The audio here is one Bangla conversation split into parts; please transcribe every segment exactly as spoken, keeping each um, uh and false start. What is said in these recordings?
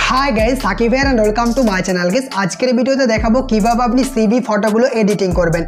Hi guys Sakib here and welcome to my channel guys আজকের ভিডিওতে দেখাবো কিভাবে আপনি সিভি ফটোগুলো এডিটিং করবেন।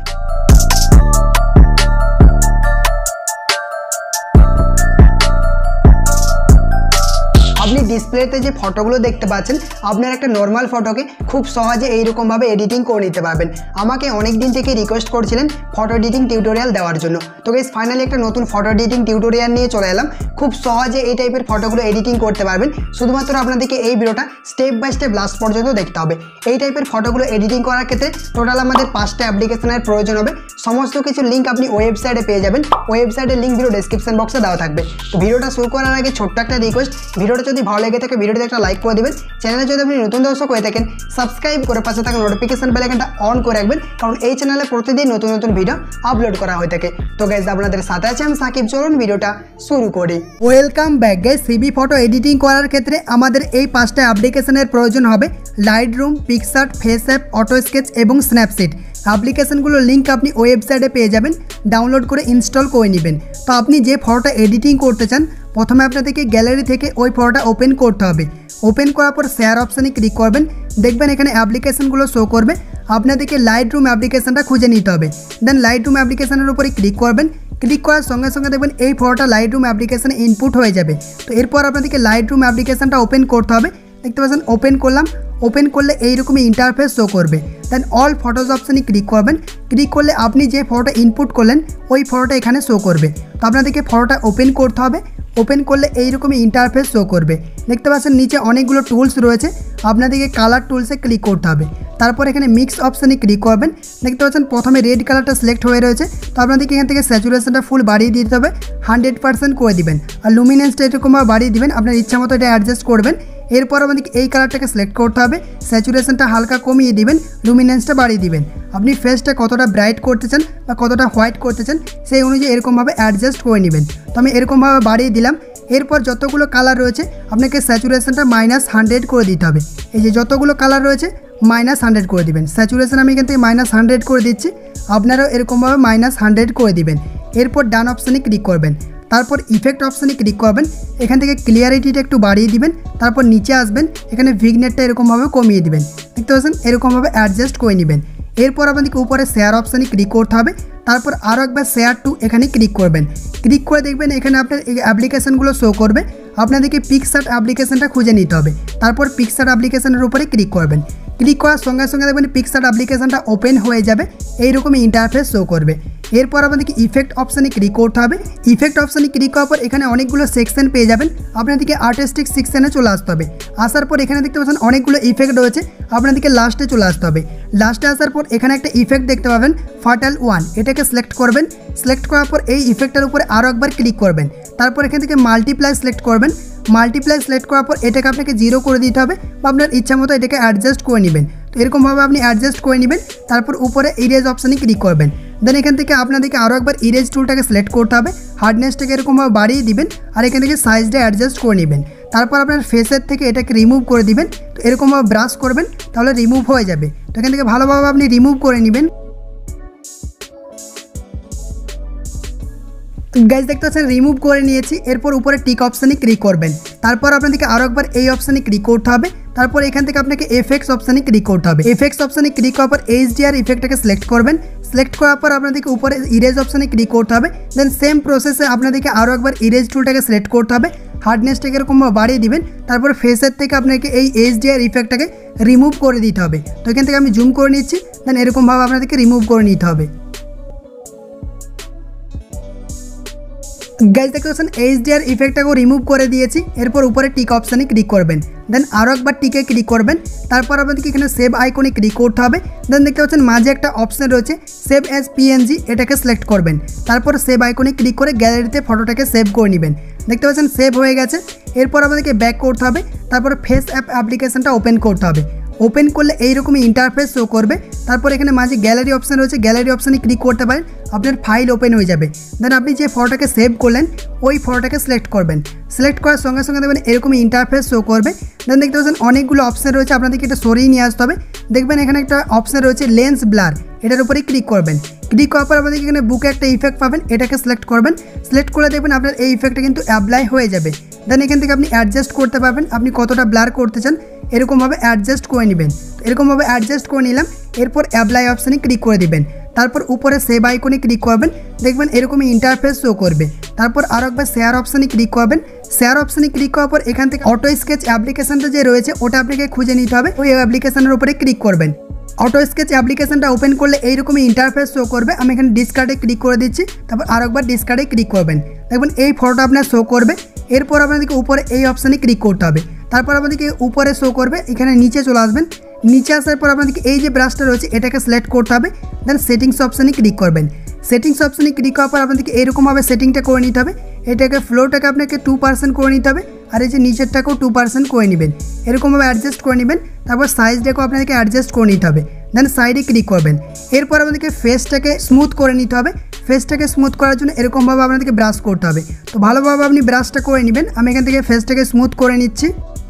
আপনি ডিসপ্লেতে যে ফটোগুলো দেখতে পাচ্ছেন আপনার একটা নরমাল ফটোকে খুব সহজে এই রকম ভাবে এডিটিং করে নিতে পারবেন। আমাকে অনেক দিন থেকে রিকোয়েস্ট করছিলেন ফটো এডিটিং টিউটোরিয়াল দেওয়ার জন্য, তো গাইস ফাইনালি একটা নতুন ফটো এডিটিং টিউটোরিয়াল নিয়ে চলে এলাম। খুব সহজে এই টাইপের ফটোগুলো এডিটিং করতে পারবেন। শুধুমাত্র আপনাদেরকে এই ভিডিওটা স্টেপ বাই স্টেপ লাস্ট পর্যন্ত দেখতে হবে। এই টাইপের ফটোগুলো এডিটিং করার ক্ষেত্রে টোটাল আমাদের পাঁচটা অ্যাপ্লিকেশনের প্রয়োজন হবে। সমস্ত কিছু লিঙ্ক আপনি ওয়েবসাইটে পেয়ে যাবেন। ওয়েবসাইটের লিঙ্ক ভিডিও ডেসক্রিপশন বক্সে দেওয়া থাকবে। তো ভিডিওটা শুরু করার আগে ছোট্ট একটা রিকোয়েস্ট, ভিডিওটা যদি ভালো লেগে থাকে ভিডিওতে একটা লাইক করে দিবেন। চ্যানেলে যদি আপনি নতুন দর্শক হয়ে থাকেন সাবস্ক্রাইব করে পাশে থাকা নোটিফিকেশন বেল আইকনটা অন করে রাখবেন, কারণ এই চ্যানেলে প্রতিদিন নতুন নতুন ভিডিও আপলোড করা হয়ে থাকে। তো গাইস আপনাদের সাথে আছে আমি সাকিব, চলুন ভিডিওটা শুরু করি। Welcome back guys. CV photo editing করার ক্ষেত্রে আমাদের এই পাঁচটা অ্যাপ্লিকেশনের প্রয়োজন হবে: Lightroom, PicsArt, FaceApp, auto sketch এবং স্ন্যাপসিড। অ্যাপ্লিকেশনগুলোর লিঙ্ক আপনি ওয়েবসাইটে পেয়ে যাবেন, ডাউনলোড করে ইনস্টল করে নেবেন। তো আপনি যে ফটোটা এডিটিং করতে চান প্রথমে আপনাদেরকে গ্যালারি থেকে ওই ফটোটা ওপেন করতে হবে। ওপেন করার পর শেয়ার অপশানে ক্লিক করবেন, দেখবেন এখানে অ্যাপ্লিকেশনগুলো শো করবে। আপনাদেরকে লাইটরুম অ্যাপ্লিকেশনটা খুঁজে নিতে হবে। দেন লাইটরুম অ্যাপ্লিকেশনের উপরে ক্লিক করবেন। ক্লিক করার সঙ্গে সঙ্গে দেখবেন এই ফটোটা লাইটরুম অ্যাপ্লিকেশনে ইনপুট হয়ে যাবে। তো এরপর আপনাদেরকে লাইটরুম অ্যাপ্লিকেশনটা ওপেন করতে হবে। দেখতে পাচ্ছেন ওপেন করলাম। ওপেন করলে এইরকমই ইন্টারফেস শো করবে। দেন অল ফটোজ অপশানে ক্লিক করবেন। ক্লিক করলে আপনি যে ফটোটা ইনপুট করলেন ওই ফটোটা এখানে শো করবে। তো আপনাদেরকে ফটোটা ওপেন করতে হবে। ওপেন করলে এইরকমই ইন্টারফেস শো করবে। দেখতে পাচ্ছেন নিচে অনেকগুলো টুলস রয়েছে, আপনাদেরকে কালার টুলসে ক্লিক করতে হবে। তারপর এখানে মিক্স অপশানে ক্লিক করবেন। দেখতে পাচ্ছেন প্রথমে রেড কালারটা সিলেক্ট হয়ে রয়েছে। তো আপনাদেরকে এখান থেকে স্যাচুরেশনটা ফুল বাড়িয়ে দিতে হবে, হান্ড্রেড পার্সেন্ট করে দিবেন। আর লুমিনেন্সটা এরকমভাবে বাড়িয়ে দিবেন, আপনার ইচ্ছা মতো এটা অ্যাডজাস্ট করবেন। এরপর আমাদেরকে এই কালারটাকে সিলেক্ট করতে হবে, স্যাচুরেশনটা হালকা কমিয়ে দিবেন, লুমিনেন্সটা বাড়িয়ে দিবেন। আপনি ফেসটা কতটা ব্রাইট করতে চান বা কতটা হোয়াইট করতে চান সেই অনুযায়ী এরকমভাবে অ্যাডজাস্ট করে নেবেন। তো আমি এরকমভাবে বাড়িয়ে দিলাম। এরপর যতগুলো কালার রয়েছে আপনাকে স্যাচুরেশনটা মাইনাস হান্ড্রেড করে দিতে হবে। এই যে যতগুলো কালার রয়েছে মাইনাস হান্ড্রেড করে দিবেন। স্যাচুরেশন আমি এখান থেকে মাইনাস হান্ড্রেড করে দিচ্ছি, আপনারাও এরকমভাবে মাইনাস হান্ড্রেড করে দিবেন। এরপর ডান অপশানে ক্লিক করবেন। তারপর ইফেক্ট অপশানে ক্লিক করবেন। এখান থেকে ক্লিয়ারিটিটা একটু বাড়িয়ে দিবেন। তারপর নিচে আসবেন, এখানে ভিগনেটটা এরকমভাবে কমিয়ে দিবেন। দেখতে পাচ্ছেন এরকমভাবে অ্যাডজাস্ট করে নেবেন। এরপর আপনাদেরকে উপরে শেয়ার অপশানে ক্লিক করতে হবে। তারপর আরও একবার শেয়ার টু এখানে ক্লিক করবেন। ক্লিক করে দেখবেন এখানে আপনার এই অ্যাপ্লিকেশানগুলো শো করবে। আপনাদেরকে পিক্সআর্ট অ্যাপ্লিকেশানটা খুঁজে নিতে হবে। তারপর পিক্সআর্ট অ্যাপ্লিকেশানের উপরে ক্লিক করবেন। ক্লিক করার সঙ্গে সঙ্গে দেখবেন পিক্সআর্ট অ্যাপ্লিকেশানটা ওপেন হয়ে যাবে, এইরকমই ইন্টারফেস শো করবে। এরপর আপনাদেরকে ইফেক্ট অপশানে ক্লিক করতে হবে। ইফেক্ট অপশানে ক্লিক করার পর এখানে অনেকগুলো সেকশন পেয়ে যাবেন, আপনাদেরকে আর্টিস্টিক সেকশনে চলে আসতে হবে। আসার পর এখানে দেখতে পাচ্ছেন অনেকগুলো ইফেক্ট রয়েছে, আপনাদেরকে লাস্টে চলে আসতে হবে। লাস্টে আসার পর এখানে একটা ইফেক্ট দেখতে পাবেন ফাটাল ওয়ান, এটাকে সিলেক্ট করবেন। সিলেক্ট করার পর এই ইফেক্টের উপরে আরও একবার ক্লিক করবেন। তারপর এখান থেকে মাল্টিপ্লাই সিলেক্ট করবেন। মাল্টিপ্লাই সিলেক্ট করার পর এটাকে আপনাকে জিরো করে দিতে হবে বা আপনার ইচ্ছা মতো এটাকে অ্যাডজাস্ট করে নেবেন। তো এরকমভাবে আপনি অ্যাডজাস্ট করে নেবেন। তারপর উপরে ইরেজ অপশানে ক্লিক করবেন। দেন এখান থেকে আপনাদেরকে আরও একবার ইরেজ টুলটাকে সিলেক্ট করতে হবে, হার্ডনেসটাকে এরকমভাবে বাড়িয়ে দিবেন আর এখান থেকে সাইজটা অ্যাডজাস্ট করে নেবেন। তারপর আপনার ফেসের থেকে এটাকে রিমুভ করে দিবেন। তো এরকমভাবে ব্রাশ করবেন, তাহলে রিমুভ হয়ে যাবে। তো এখান থেকে ভালোভাবে আপনি রিমুভ করে নেবেন। গাইজ দেখতে পাচ্ছেন রিমুভ করে নিয়েছি। এরপর উপরে টিক অপশানে ক্লিক করবেন। তারপর আপনাদেরকে আরও একবার এই অপশানে ক্লিক করতে হবে। তারপর এখান থেকে আপনাকে এফেক্টস অপশানে ক্লিক করতে হবে। এফেক্টস অপশানে ক্লিক করার পর এইচডিআর ইফেক্টটাকে সিলেক্ট করবেন। সিলেক্ট করার পর আপনাদেরকে উপরে ইরেজ অপশানে ক্লিক করতে হবে। দেন সেম প্রসেসে আপনাদেরকে আরও একবার ইরেজ টুলটাকে সিলেক্ট করতে হবে, হার্ডনেসটাকে এরকমভাবে বাড়িয়ে দিবেন। তারপর ফেসের থেকে আপনাকে এই এইচডিআর ইফেক্টটাকে রিমুভ করে দিতে হবে। তো এখান থেকে আমি জুম করে নিচ্ছি, দেন এরকমভাবে আপনাদেরকে রিমুভ করে নিতে হবে। গাইজ দেখতে পাচ্ছেন এইচডিআর ইফেক্টটাকেও রিমুভ করে দিয়েছি। এরপর উপরে টিক অপশানে ক্লিক করবেন। দেন আরও একবার টিকে ক্লিক করবেন। তারপর আপনাদেরকে এখানে সেভ আইকনে ক্লিক করতে হবে। দেন দেখতে পাচ্ছেন মাঝে একটা অপশান রয়েছে সেভ অ্যাজ পিএনজি, এটাকে সিলেক্ট করবেন। তারপর সেভ আইকনে ক্লিক করে গ্যালারিতে ফটোটাকে সেভ করে নেবেন। দেখতে পাচ্ছেন সেভ হয়ে গেছে। এরপর আপনাদেরকে ব্যাক করতে হবে। তারপর ফেস অ্যাপ অ্যাপ্লিকেশানটা ওপেন করতে হবে। ওপেন করলে এইরকমই ইন্টারফেস শো করবে। তারপর এখানে মাঝে গ্যালারি অপশান রয়েছে, গ্যালারি অপশানে ক্লিক করতে পারেন, আপনার ফাইল ওপেন হয়ে যাবে। দেন আপনি যে ফটোটাকে সেভ করলেন ওই ফটোটাকে সিলেক্ট করবেন। সিলেক্ট করার সঙ্গে সঙ্গে দেখবেন এরকমই ইন্টারফেস শো করবে। দেন দেখতে পাচ্ছেন অনেকগুলো অপশান রয়েছে, আপনাদেরকে এটা সরিয়ে নিয়ে আসতে হবে। দেখবেন এখানে একটা অপশান রয়েছে লেন্স ব্লার, এটার উপরে ক্লিক করবেন। ক্লিক করার পর আপনাদেরকে এখানে বুকে একটা ইফেক্ট পাবেন, এটাকে সিলেক্ট করবেন। সিলেক্ট করে দেখবেন আপনার এই ইফেক্টটা কিন্তু অ্যাপ্লাই হয়ে যাবে। দেন এখান থেকে আপনি অ্যাডজাস্ট করতে পারবেন আপনি কতটা ব্লার করতে চান। এরকমভাবে অ্যাডজাস্ট করে নেবেন। এরকমভাবে অ্যাডজাস্ট করে নিলাম। এরপর অ্যাপ্লাই অপশানে ক্লিক করে দিবেন। তারপর উপরে সেভ আইকনে ক্লিক করবেন, দেখবেন এরকমই ইন্টারফেস শো করবে। তারপর আরও একবার শেয়ার অপশানে ক্লিক করবেন। শেয়ার অপশানে ক্লিক করার পর এখান থেকে অটো স্কেচ অ্যাপ্লিকেশনটা যে রয়েছে ওটা আপনাকে খুঁজে নিতে হবে। ওই অ্যাপ্লিকেশনের উপরে ক্লিক করবেন। অটো স্কেচ অ্যাপ্লিকেশনটা ওপেন করলে এইরকমই ইন্টারফেস শো করবে। আমি এখানে ডিসকার্ডে ক্লিক করে দিচ্ছি। তারপর আরও একবার ডিসকার্ডে ক্লিক করবেন, দেখবেন এই ফটোটা আপনার শো করবে। এরপর আপনাদেরকে উপরে এই অপশানে ক্লিক করতে হবে। তারপর আপনাদেরকে উপরে শো করবে, এখানে নিচে চলে আসবেন। নিচে আসার পর আপনাদেরকে এই যে ব্রাশটা রয়েছে এটাকে সিলেক্ট করতে হবে। দেন সেটিংস অপশানে ক্লিক করবেন। সেটিংস অপশানে ক্লিক করার পর আপনাদেরকে এরকমভাবে সেটিংটা করে নিতে হবে। এটাকে ফ্লোটাকে আপনাকে টু পার্সেন্ট করে নিতে হবে, আর এই যে নিচেরটাকেও টু পার্সেন্ট করে নেবেন। এরকমভাবে অ্যাডজাস্ট করে নেবেন। তারপর সাইজটাকেও আপনাদেরকে অ্যাডজাস্ট করে নিতে হবে। দেন সাইডে ক্লিক করবেন। এরপর আপনাদেরকে ফেসটাকে স্মুথ করে নিতে হবে। ফেসটাকে স্মুথ করার জন্য এরকমভাবে আপনাদেরকে ব্রাশ করতে হবে। তো ভালোভাবে আপনি ব্রাশটা করে নেবেন। আমি এখান থেকে ফেসটাকে স্মুথ করে নিচ্ছি।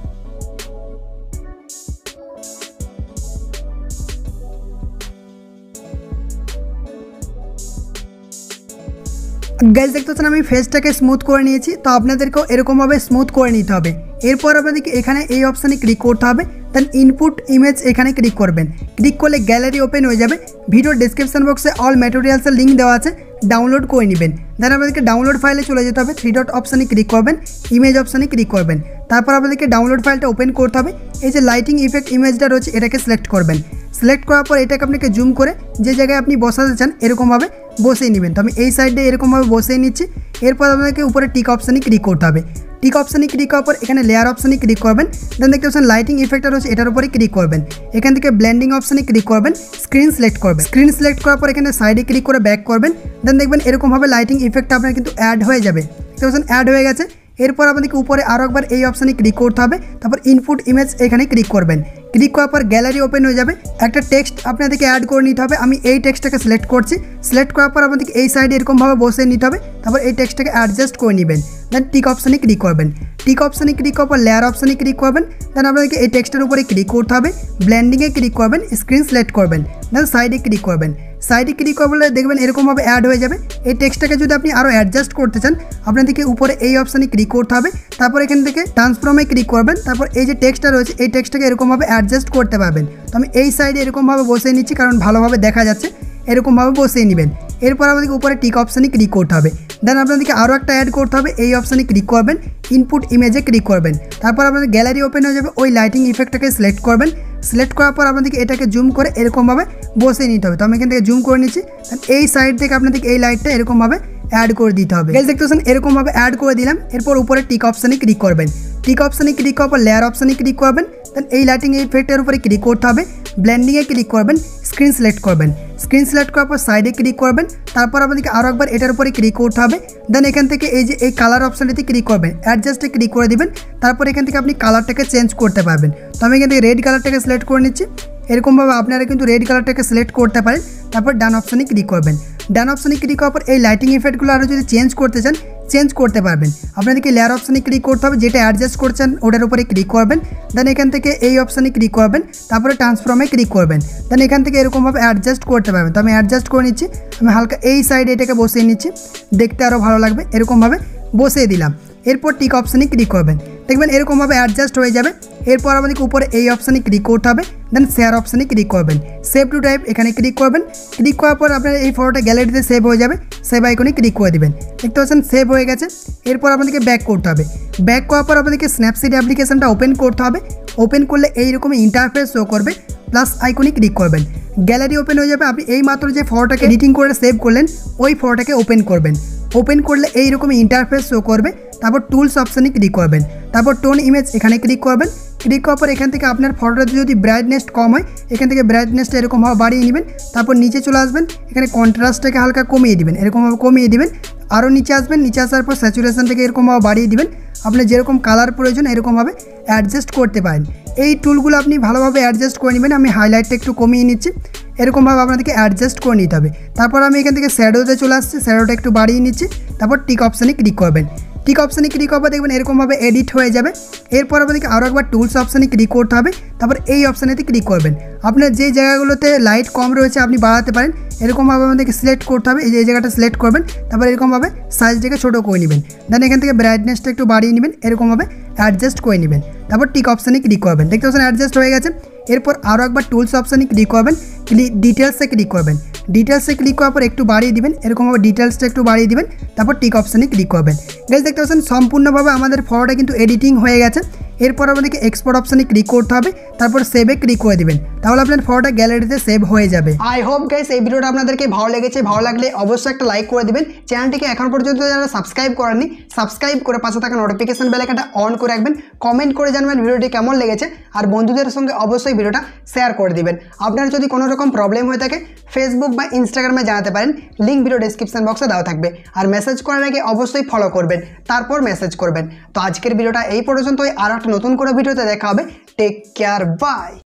গাইজ দেখতে পাচ্ছেন আমি ফেসটাকে স্মুথ করে নিয়েছি। তো আপনাদেরকেও এরকমভাবে স্মুথ করে নিতে হবে। এরপর আপনাদেরকে এখানে এই অপশানে ক্লিক করতে হবে। দেন ইনপুট ইমেজ এখানে ক্লিক করবেন। ক্লিক করলে গ্যালারি ওপেন হয়ে যাবে। ভিডিও ডিসক্রিপশন বক্সে অল ম্যাটেরিয়ালসের লিঙ্ক দেওয়া আছে, ডাউনলোড করে নেবেন। দেন আপনাদেরকে ডাউনলোড ফাইলে চলে যেতে হবে। থ্রি ডট অপশানে ক্লিক করবেন, ইমেজ অপশানে ক্লিক করবেন। তারপর আপনাদেরকে ডাউনলোড ফাইলটা ওপেন করতে হবে। এই যে লাইটিং ইফেক্ট ইমেজটা রয়েছে এটাকে সিলেক্ট করবেন। সিলেক্ট করার পর এটাকে আপনাকে জুম করে যে জায়গায় আপনি বসাতে চান এরকমভাবে বসিয়ে নেবেন। তো আমি এই সাইডে এরকমভাবে বসিয়ে নিচ্ছি। এরপর আপনাকে উপরে টিক অপশানে ক্লিক করতে হবে। টিক অপশানে ক্লিক করার পর এখানে লেয়ার অপশানে ক্লিক করবেন। দেন দেখতে পাচ্ছেন লাইটিং ইফেক্টটা রয়েছে এটার উপরে ক্লিক করবেন। এখান থেকে ব্লেন্ডিং অপশানে ক্লিক করবেন, স্ক্রিন সিলেক্ট করবেন। স্ক্রিন সিলেক্ট করার পর এখানে সাইডে ক্লিক করে ব্যাক করবেন। দেন দেখবেন এরকমভাবে লাইটিং ইফেক্টটা আপনার কিন্তু অ্যাড হয়ে যাবে। দেখতে পাচ্ছেন অ্যাড হয়ে গেছে। এরপর আপনাদেরকে উপরে আরও একবার এই অপশানে ক্লিক করতে হবে। তারপর ইনপুট ইমেজ এখানে ক্লিক করবেন। ক্লিক করার পর গ্যালারি ওপেন হয়ে যাবে। একটা টেক্সট আপনাদেরকে অ্যাড করে নিতে হবে। আমি এই টেক্সটটাকে সিলেক্ট করছি। সিলেক্ট করার পর আপনাদেরকে এই সাইডে এরকমভাবে বসে নিতে হবে। তারপর এই টেক্সটটাকে অ্যাডজাস্ট করে নেবেন। দেন টিক অপশানে ক্লিক করবেন। টিক অপশানে ক্লিক করার পর লেয়ার অপশানে ক্লিক করবেন। দেন আপনাদেরকে এই টেক্সটের উপরে ক্লিক করতে হবে। ব্লেন্ডিংয়ে ক্লিক করবেন, স্ক্রিন সিলেক্ট করবেন। দেন সাইডে ক্লিক করবেন। সাইডে ক্লিক করলে দেখবেন এরকমভাবে অ্যাড হয়ে যাবে। এই টেক্সটটাকে যদি আপনি আরও অ্যাডজাস্ট করতে চান আপনাদেরকে উপরে এই অপশানে ক্লিক করতে হবে। তারপর এখান থেকে ট্রান্সফর্মে ক্লিক করবেন। তারপর এই যে টেক্সটটা রয়েছে এই টেক্সটটাকে এরকমভাবে অ্যাডজাস্ট করতে পারবেন। তো আমি এই সাইডে এরকমভাবে বসিয়ে নিচ্ছি কারণ ভালোভাবে দেখা যাচ্ছে। এরকমভাবে বসিয়ে নেবেন। এরপর আমাদেরকে উপরে টিক অপশানে ক্লিক করতে হবে। দেন আপনাদেরকে আরও একটা অ্যাড করতে হবে। এই অপশানে ক্লিক করবেন, ইনপুট ইমেজে ক্লিক করবেন। তারপর আপনাদের গ্যালারি ওপেন হয়ে যাবে। ওই লাইটিং ইফেক্টটাকে সিলেক্ট করবেন। সিলেক্ট করার পর আপনাদেরকে এটাকে জুম করে এরকমভাবে বসিয়ে নিতে হবে। তো আমি এখান থেকে জুম করে নিচ্ছি। এই সাইড থেকে আপনাদেরকে এই লাইটটা এরকমভাবে অ্যাড করে দিতে হবে। গাইস দেখতে পাচ্ছেন এরকমভাবে অ্যাড করে দিলাম। এরপর উপরে টিক অপশানে ক্লিক করবেন। টিক অপশানে ক্লিক করার পর লেয়ার অপশানে ক্লিক করবেন। দেন এই লাইটিং ইফেক্টের উপরে ক্লিক করতে হবে। ব্লেন্ডিংয়ে ক্লিক করবেন, স্ক্রিন সিলেক্ট করবেন। স্ক্রিন সিলেক্ট করার পর সাইডে ক্লিক করবেন। তারপর আপনাদেরকে আরও একবার এটার উপরে ক্লিক করতে হবে। দেন এখান থেকে এই যে এই কালার অপশানটিতে ক্লিক করবেন, অ্যাডজাস্টে ক্লিক করে দিবেন। তারপর এখান থেকে আপনি কালারটাকে চেঞ্জ করতে পারবেন। তো আমি এখান থেকে রেড কালারটাকে সিলেক্ট করে নিচ্ছি। এরকমভাবে আপনারা কিন্তু রেড কালারটাকে সিলেক্ট করতে পারেন। তারপর ডান অপশানে ক্লিক করবেন। ডান অপশানে ক্লিক করার পর এই লাইটিং ইফেক্টগুলো আরও যদি চেঞ্জ করতে চান চেঞ্জ করতে পারবেন। আপনাদেরকে লেয়ার অপশানে ক্লিক করতে হবে, যেটা অ্যাডজাস্ট করছেন ওটার উপরে ক্লিক করবেন। দেন এখান থেকে এই অপশানে ক্লিক করবেন। তারপরে ট্রান্সফর্মে ক্লিক করবেন। দেন এখান থেকে এরকমভাবে অ্যাডজাস্ট করতে পারবেন। তো আমি অ্যাডজাস্ট করে নিচ্ছি। আমি হালকা এই সাইডে এটাকে বসিয়ে নিচ্ছি, দেখতে আরও ভালো লাগবে। এরকমভাবে বসিয়ে দিলাম। এরপর টিক অপশানে ক্লিক করবেন। দেখবেন এরকমভাবে অ্যাডজাস্ট হয়ে যাবে। এরপর আমাদেরকে উপরে এই অপশানে ক্লিক করতে হবে। দেন শেয়ার অপশানে ক্লিক করবেন। সেভ টু টাইপ এখানে ক্লিক করবেন। ক্লিক করার পর আপনার এই ফটোটা গ্যালারিতে সেভ হয়ে যাবে। সেভ আইকনে ক্লিক করে দেবেন। দেখতে পাচ্ছেন সেভ হয়ে গেছে। এরপর আপনাদেরকে ব্যাক করতে হবে। ব্যাক করার পর আপনাদেরকে স্ন্যাপসিড অ্যাপ্লিকেশনটা ওপেন করতে হবে। ওপেন করলে এইরকম ইন্টারফেস শো করবে। প্লাস আইকনে ক্লিক করবেন। গ্যালারি ওপেন হয়ে যাবে। আপনি এই মাত্র যে ফটোটাকে এডিটিং করে সেভ করলেন ওই ফটোটাকে ওপেন করবেন। ওপেন করলে এইরকম ইন্টারফেস শো করবে। তারপর টুলস অপশানে ক্লিক করবেন। তারপর টোন ইমেজ এখানে ক্লিক করবেন। ক্লিক করার পর এখান থেকে আপনার ফটোটা যদি ব্রাইটনেস কম হয় এখান থেকে ব্রাইটনেসটা এরকমভাবে বাড়িয়ে নেবেন। তারপর নিচে চলে আসবেন। এখানে কন্ট্রাস্টটাকে হালকা কমিয়ে দিবেন, এরকমভাবে কমিয়ে দিবেন। আরও নিচে আসবেন। নিচে আসার পর স্যাচুরেশনটাকে এরকমভাবে বাড়িয়ে দিবেন। আপনার যেরকম কালার প্রয়োজন এরকমভাবে অ্যাডজাস্ট করতে পারেন। এই টুলগুলো আপনি ভালোভাবে অ্যাডজাস্ট করে নেবেন। আমি হাইলাইটটা একটু কমিয়ে নিচ্ছি। এরকমভাবে আপনাদেরকে অ্যাডজাস্ট করে নিতে হবে। তারপর আমি এখান থেকে শ্যাডোতে চলে আসছি, শ্যাডোটা একটু বাড়িয়ে নিচ্ছি। তারপর টিক অপশানে ক্লিক করবেন। টিক অপশানে ক্লিক করবো, দেখবেন এরকমভাবে এডিট হয়ে যাবে। এরপর আপনাদেরকে আরও একবার টুলস অপশানে ক্লিক করতে হবে, তারপর এই অপশানেতে ক্লিক করবেন। আপনার যে জায়গাগুলোতে লাইট কম রয়েছে আপনি বাড়াতে পারেন, এরকমভাবে আমাদেরকে সিলেক্ট করতে হবে। এই যে এই জায়গাটা সিলেক্ট করবেন, তারপর এরকমভাবে সাইজটাকে ছোটো করে নেবেন, দেন এখান থেকে ব্রাইটনেসটা একটু বাড়িয়ে নেবেন, এরকমভাবে অ্যাডজাস্ট করে নেবেন। তারপর টিক অপশানে ক্লিক করবেন, দেখতে পাচ্ছেন অ্যাডজাস্ট হয়ে গেছে। এরপর আরও একবার টুলস অপশানে ক্লিক করবেন, ক্লিক ডিটেলসে ক্লিক করবেন। ডিটেলসে ক্লিক করার পর একটু বাড়িয়ে দিবেন, এরকমভাবে ডিটেলসটা একটু বাড়িয়ে দিবেন, তারপর টিক অপশানে ক্লিক করবেন। গাইস দেখতে পাচ্ছেন সম্পূর্ণভাবে আমাদের ফটোটা কিন্তু এডিটিং হয়ে গেছে। এরপর আমাদেরকে এক্সপোর্ট অপশানে ক্লিক করতে হবে, তারপর সেভে ক্লিক করে দিবেন, তাহলে আপনার ফটোটা গ্যালারিতে সেভ হয়ে যাবে। আই হোপ গাইস এই ভিডিওটা আপনাদেরকে ভালো লেগেছে। ভালো লাগলে অবশ্যই একটা লাইক করে দিবেন। চ্যানেলটিকে এখন পর্যন্ত যারা সাবস্ক্রাইব করেননি, সাবস্ক্রাইব করে পাশে থাকা নোটিফিকেশন বেল আইকনটা অন করে রাখবেন। কমেন্ট করে জানাবেন ভিডিওটি কেমন লেগেছে, আর বন্ধুদের সঙ্গে অবশ্যই ভিডিওটা শেয়ার করে দিবেন। আপনার যদি কোনো রকম প্রবলেম হয়ে থাকে ফেসবুক বা ইনস্টাগ্রামে জানাতে পারেন, লিঙ্ক ভিডিও ডেসক্রিপশন বক্সে দেওয়া থাকবে। আর মেসেজ করার আগে অবশ্যই ফলো করবেন, তারপর মেসেজ করবেন। তো আজকের ভিডিওটা এই পর্যন্তই, আর একটা নতুন করে ভিডিওতে দেখা হবে। Take care, by.